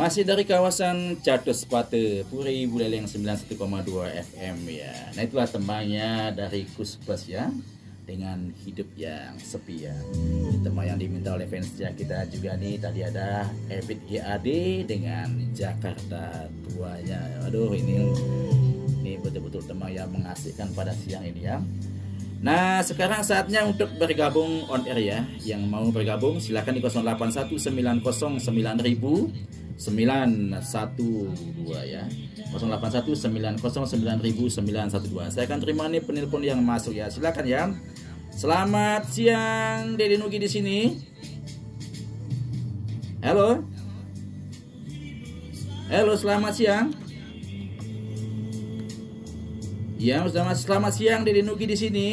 Masih dari kawasan Catus Pate, Puri Buleleng 91,2 FM ya. Nah itulah tembangnya dari Kusbas ya, dengan hidup yang sepi ya. Tembang yang diminta oleh fans kita juga nih. Tadi ada Ebit GAD dengan Jakarta Tuanya. Aduh ini betul-betul tembang yang mengasihkan pada siang ini ya. Nah sekarang saatnya untuk bergabung on air ya. Yang mau bergabung silakan di 0819099000 912 ya. 081909900912. Saya akan terima nih penelpon yang masuk ya. Silakan ya. Selamat siang Dede Nugi di sini. Halo. Halo, selamat siang. Ya, selamat siang Dede Nugi di sini.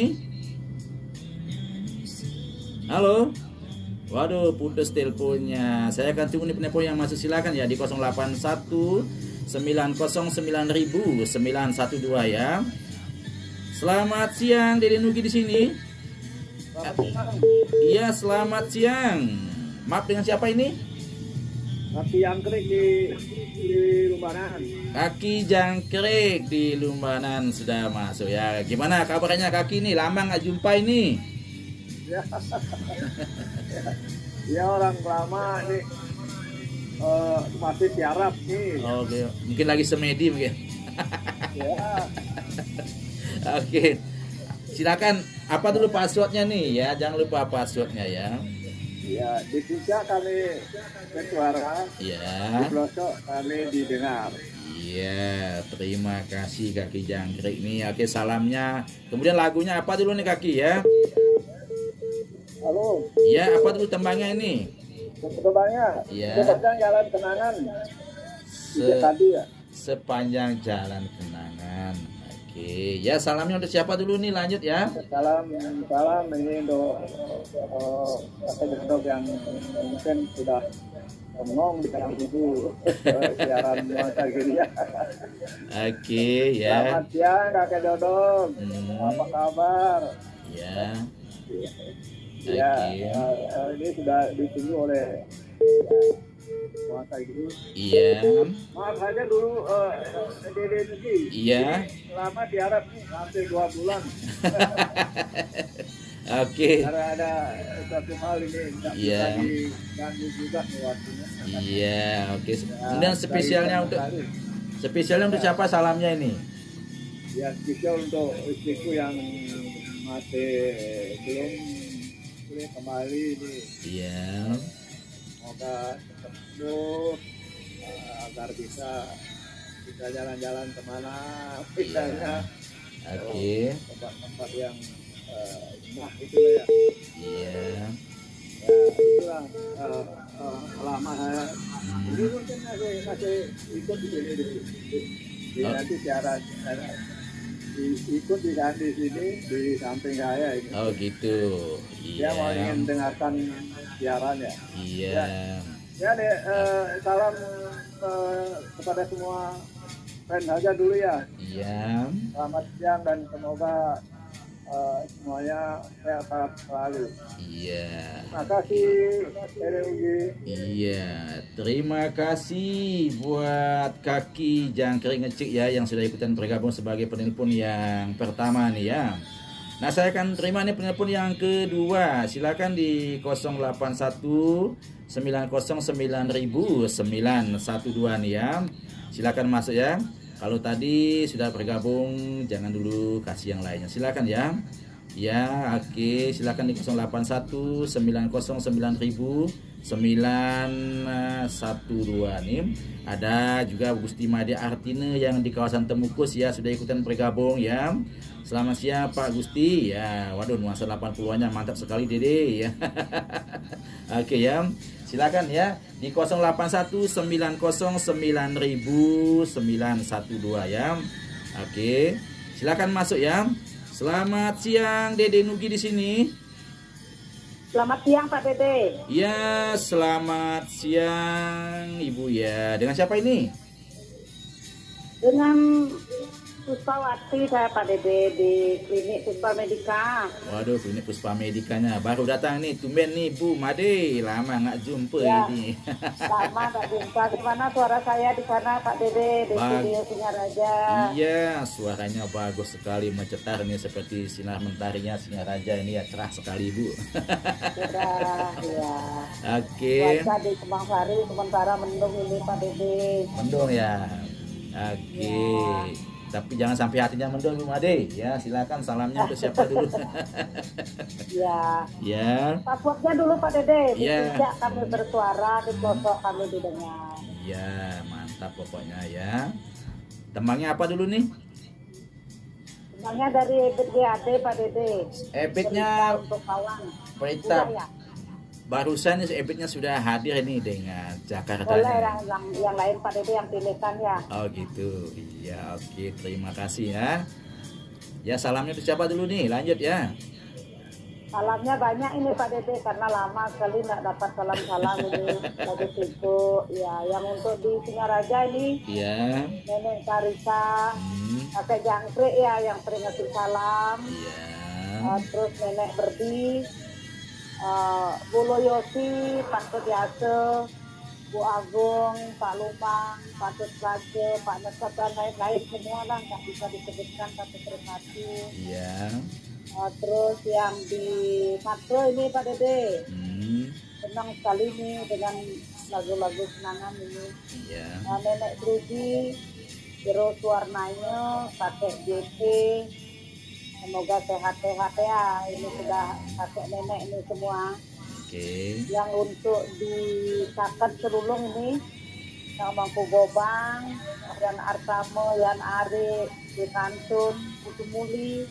Halo. Waduh, putus teleponnya. Saya akan tunggu nih penelpon yang masuk, silakan ya di 081909900912 ya. Selamat siang Dede Nugi di sini. Iya, selamat siang. Maaf, dengan siapa ini? Kaki Jangkrik di Lumbanan. Kaki Jangkrik di Lumbanan sudah masuk ya. Gimana kabarnya Kaki ini? Lama nggak jumpa ini. Ya orang lama nih masih tiarap nih. Oke, mungkin lagi semedi mungkin. Ya. Oke, silakan. Apa dulu passwordnya nih ya? Jangan lupa passwordnya ya. Ya, di puncak kami bersuara. Ya. Di pelosok kami didengar. Iya, terima kasih Kaki Jangkrik ini. Oke, salamnya. Kemudian lagunya apa dulu nih Kaki ya? Halo. Ya, apa dulu tembangnya ini? Tembangnya. Ya. Sepanjang jalan kenangan. Tadi ya. Sepanjang jalan kenangan. Oke, ya salamnya untuk siapa dulu nih? Lanjut ya. Salam ini untuk kakek yang mungkin sudah ngomong di dalam ibu siaran masa gini ya. Oke ya. Selamat siang Kakek Dodong. Apa kabar? Ya. Ya, Oke. ini sudah ditunggu oleh masa gini. Iya. Maaf saja dulu Dede Nugi. Iya. Lama diharap nih hampir 2 bulan. Oke. Karena ada satu hal ini nggak bisa diganggu juga nih waktunya. Iya, oke. Kemudian spesialnya untuk siapa salamnya ini? Ya spesial untuk istriku yang masih belum boleh kembali ini. Iya. Semoga cepat sembuh agar bisa jalan-jalan kemana misalnya. Oke. Tempat-tempat yang nah itu ya. Iya. Ya itulah lama saya. Ini mungkin masih ikut di sini di nanti siaran ikut di sini di samping saya ini. Oh gitu. Dia Iya. mau ingin dengarkan siaran ya. Iya. Ya deh, salam kepada semua fans aja dulu ya. Iya. Selamat siang dan semoga semuanya sehat selalu. Iya. Terima kasih Dede Ugi. Iya, terima kasih buat Kaki Jangkrik Ngecik ya yang sudah ikutan bergabung sebagai penelpon yang pertama nih ya. Nah, saya akan terima nih penelpon yang kedua. Silakan di 081909900912 nih ya. Silakan masuk ya. Kalau tadi sudah bergabung, jangan dulu kasih yang lainnya. Silakan ya. Ya, oke. Silakan di 081909900912 nih. Ada juga Gusti Made Artine yang di kawasan Temukus ya sudah ikutan bergabung ya. Selamat siang Pak Gusti ya. Waduh, nuansa 80-annya mantap sekali Dede ya. Oke ya. Silakan ya di 081909900912 ya. Oke. Silakan masuk ya. Selamat siang Dede Nugi di sini. Selamat siang Pak Dede. Ya, selamat siang Ibu ya. Dengan siapa ini? Dengan Puspawati saya Pak Dede di klinik Puspa Medika. Waduh, ini Puspa Medikanya baru datang nih, tumben nih Bu Made, lama nggak jumpa Ya. ini. Lama tak jumpa. Gimana suara saya di sana Pak Dede di studio Singaraja? Iya, suaranya bagus sekali, mencetar nih seperti sinar mentarinya Singaraja ini ya, cerah sekali Bu. Cerah, ya. Oke. Cuaca di Kemang Sari sementara mendung ini Pak Dede. Mendung ya. Oke. Tapi jangan sampai hatinya mendung Bu Made. Ya, silakan salamnya untuk siapa dulu? Ya. Ya. Passwordnya dulu Pak Dede. Di Ya. pijak kami bersuara, di pelosok kami didengar. Ya, mantap pokoknya ya. Tembangnya apa dulu nih? Tembangnya dari EBIT GAD Pak Dede. Ebitnya Cerita untuk kawan. Perintah. Udah ya? Barusan nih ebitnya sudah hadir nih dengan Jakarta. Boleh yang lain Pak Dede yang pilihkan ya. Oh gitu. Iya, oke. Terima kasih ya. Ya, salamnya untuk siapa dulu nih? Lanjut ya. Salamnya banyak ini Pak Dede karena lama sekali nggak dapat salam-salam ini. Lagi sibuk. Ya, yang untuk di Singaraja ini Iya. Nenek Karisa, Kakek Jangkrik ya yang sering ngasih salam. Iya. Terus Nenek Berdi, Bu Loyosi, Pak Sediase, Bu Agung, Pak Lumang, Pak Tutlaje, Pak Nesat dan lain-lain semua lah nggak bisa disebutkan satu persatu. Iya. Terus yang di Makro ini Pak Dede, senang sekali nih dengan lagu-lagu senangan ini. Iya. Nenek Trudy, Jero Suwarnanya, Kakek JP, semoga sehat-sehat ya. Ini sudah kakek nenek ini semua. Oke. Yang untuk di Saket Serulung ini, yang Mangku Gobang, Yan Artamo, Yan Ari, di Kantun, Putu Muli,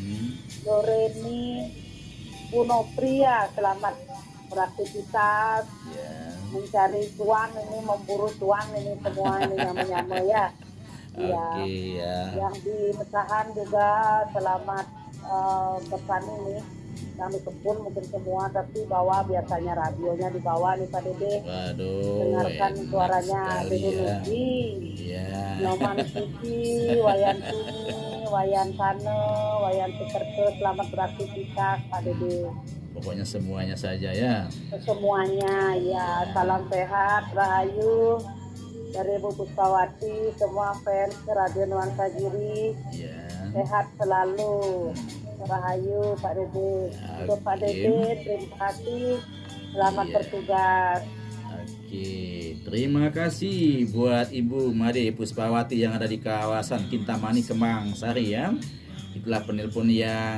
Loreni, Puno Pria, selamat beraktivitas, mencari cuan ini, memburu cuan ini semua ini nyama-nyama ya. Oke ya. Yang di Mesahan juga selamat bertani nih. Yang di kebun mungkin semua, tapi bawa biasanya radionya di bawah nih Pak Dede. Waduh. Dengarkan suaranya Dede ya. Lugi. Iya. Nyoman Suci, Wayan Suni, Wayan Sane, Wayan Sukerto, selamat beraktivitas Pak Dede. Pokoknya semuanya saja ya. Semuanya ya, salam sehat, rahayu dari Bu Puspawati, semua fans Radio Nuansa Giri, sehat selalu, rahayu Pak Dede. Untuk Pak Dede, terima kasih, selamat bertugas. Oke, terima kasih buat Ibu Made Puspawati yang ada di kawasan Kintamani, Kemang Sari ya. Itulah penelpon yang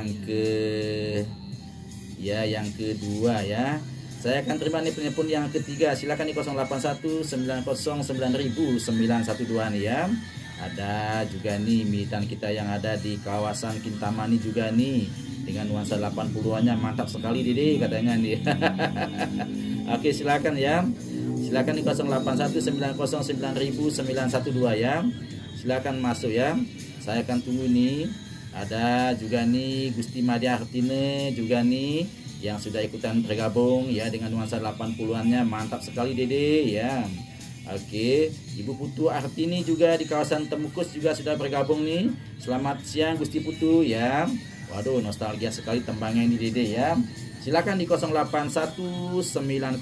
yang kedua ya. Saya akan terima nih penelpon yang ketiga. Silakan di 081 909 912 nih ya. Ada juga nih militan kita yang ada di kawasan Kintamani juga nih dengan nuansa 80-annya mantap sekali Dede katanya nih. Oke, silakan ya. Silakan di 081 909 912 ya. Silakan masuk ya. Saya akan tunggu nih. Ada juga nih Gusti Madia Artine juga nih yang sudah ikutan bergabung ya dengan nuansa 80-annya mantap sekali Dede ya. Oke, Ibu Putu Artini juga di kawasan Temukus juga sudah bergabung nih. Selamat siang Gusti Putu ya. Waduh, nostalgia sekali tembangnya ini Dede ya. Silakan di 081 909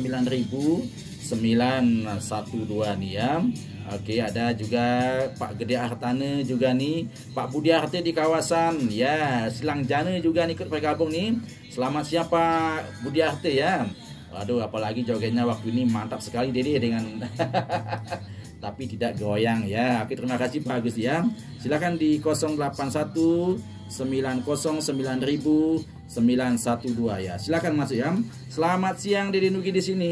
912 nih ya. Oke, ada juga Pak Gede Artane juga nih, Pak Budi Arte di kawasan ya Silang Jane juga nih ikut bergabung nih. Selamat siang Pak Budi Arte ya. Waduh, apalagi jogetnya waktu ini mantap sekali Dede dengan tapi tidak goyang ya. Oke, terima kasih Pak Agus ya. Silakan di 081 909 912 ya. Silakan masuk ya. Selamat siang Dede Nugi di sini.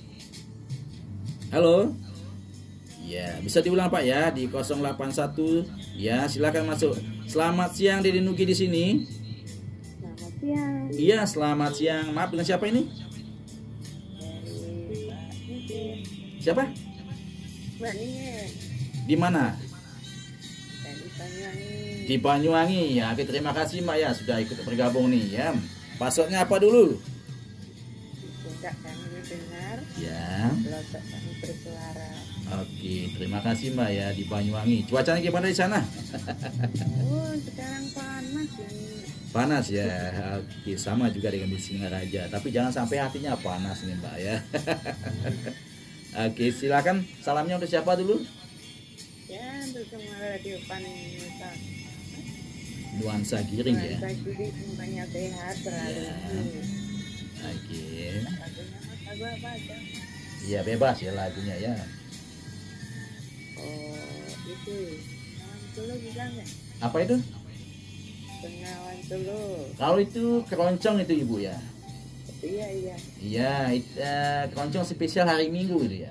Halo. Ya, bisa diulang Pak ya di 081 ya, silakan masuk. Selamat siang Dede Nugi di sini. Selamat siang. Iya, selamat siang. Maaf, dengan siapa ini? Siapa? Di mana? Di Banyuwangi ya. Oke, terima kasih Mbak ya sudah ikut bergabung nih ya. Passwordnya apa dulu? Tidak kami dengar. Ya. Pelosok kami bersuara. Oke, terima kasih Mbak ya di Banyuwangi. Cuacanya gimana di sana? Oh, sekarang panas ini. Panas ya. Oke, sama juga dengan di Singaraja. Tapi jangan sampai hatinya panas nih Mbak ya. Oke, silakan salamnya untuk siapa dulu? Ya, untuk semua radio Panusa. Nuansa Giring ya. Nuansa Giring semuanya sehat selalu. Ya. Oke. Lagu apa aja? Iya bebas ya lagunya ya. Oh, itu Bengawan Solo bisa nggak? Apa itu? Bengawan Solo. Kalau itu keroncong itu Ibu ya. Iya, iya. Iya, keroncong spesial hari Minggu itu ya.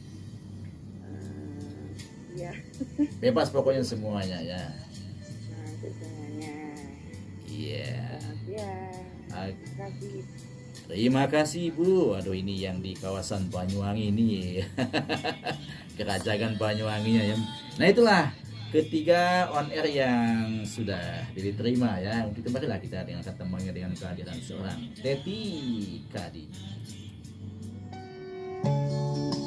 Iya. Bebas pokoknya semuanya ya. Nah, itu semuanya. Iya. Ya. Terima kasih. Terima kasih Bu. Aduh ini yang di kawasan Banyuwangi ini. Kerajaan Banyuwanginya ya. Nah itulah ketiga on air yang sudah diterima ya. Untuk kembalilah kita dengan ketemuannya dengan kehadiran seorang Teti Kadi.